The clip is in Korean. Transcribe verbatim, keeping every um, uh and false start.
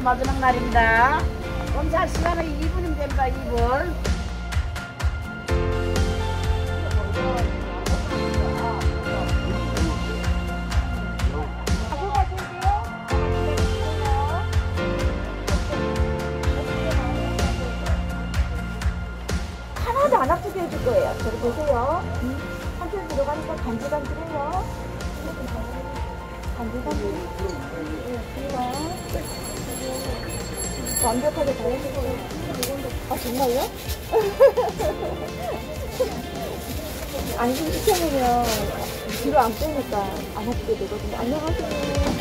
마지막 날입니다. 검사 시간은 이 분이면 됩니다. 이 분. 하나도 안 아프게 해줄 거예요. 저를 보세요. 한쪽 들어가니까 간질간질해요. 간질간질. 완벽하게 잘해주세요. 아, 정말요? 안심 시켜놓으면 뒤로 안 빼니까 안 아프게 되거든요. 안녕하세요.